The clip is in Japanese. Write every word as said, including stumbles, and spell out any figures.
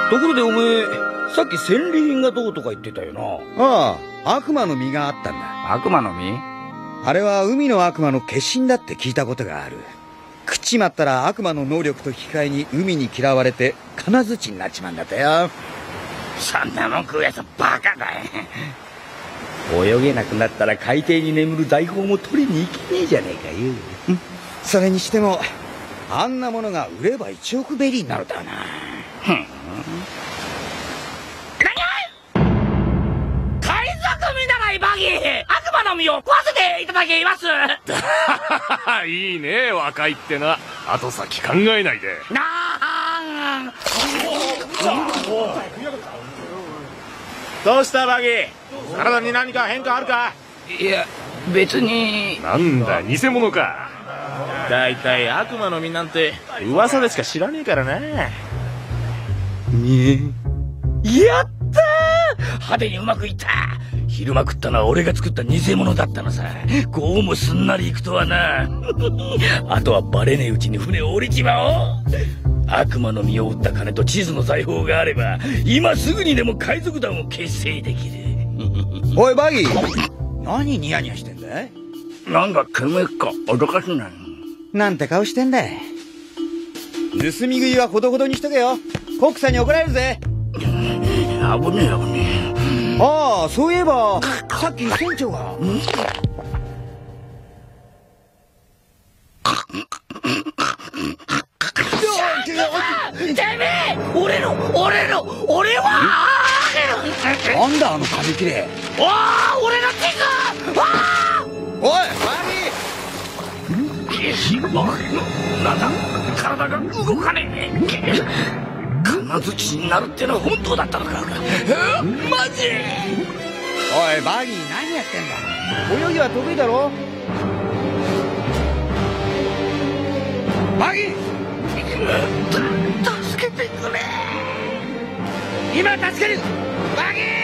ところでお前、さっき戦利品がどうとか言ってたよな。 ああ、悪魔の実があったんだ。 悪魔の実？ あれは海の悪魔の化身だって聞いたことがある。食っちまったら悪魔の能力と引き換えに海に嫌われて金槌になっちまうんだったよ。 そんなもん食うやつバカだよ。泳げなくなったら海底に眠る大砲も取りに行けねえじゃねえかよ。 それにしてもあんなものが売ればいちおくベリーになるだろうな。 ふん。海賊見習いバギー、悪魔の実を食わせていただきます。 いいね、若いってな。後先考えないで。 なあ。 どうしたバギー？体に何か変化あるか？ いや、別に。 なんだ、偽物か。 だいたい悪魔の実なんて噂でしか知らねえからな。 ねえ。やったー！派手にうまくいった。昼間食ったのは俺が作った偽物だったのさ。こうもすんなりいくとはな。あとはバレねえうちに船を降りちまおう。悪魔の実を売った金と地図の財宝があれば今すぐにでも海賊団を結成できる。 おいバギー、何ニヤニヤしてんだい？ なんだてめえか、脅かすな。 なんて顔してんだい。盗み食いはほどほどにしとけよ。コックさんに怒られるぜ。 危ねえ危ねえ。ああ、そういえばさっき船長が。 てめえ、俺の俺の俺はなんだあの紙切れ。 おー、俺の手が。 おいバギー。なんだ、体が動かねえ。金槌になるってのは本当だったのか。マジ？ おいバギー、何やってんだ。泳ぎは得意だろ。バギー、 助けてくれ。 今助ける。バギー。